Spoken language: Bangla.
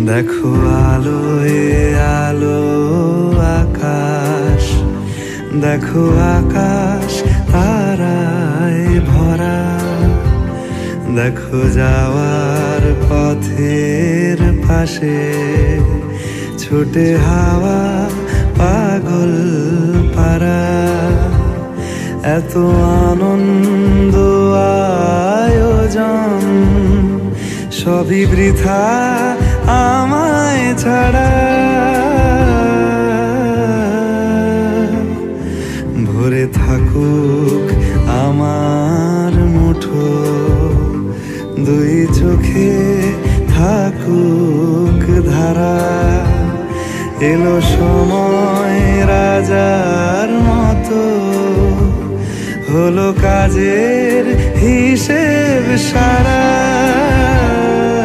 দেখো আলোয় আলো আকাশ, দেখো আকাশ তারায় ভরা, দেখো যাওয়ার পথের পাশে ছুটে হাওয়া পাগল পারা। এত আনন্দ আয়োজন সবই বৃথা আমায় ছাড়া। ভরে থাকুক আমার মুঠো, দুই চোখে থাকুক ধারা। এলো সময় রাজার মতো, হলো কাজের হিসেব সারা।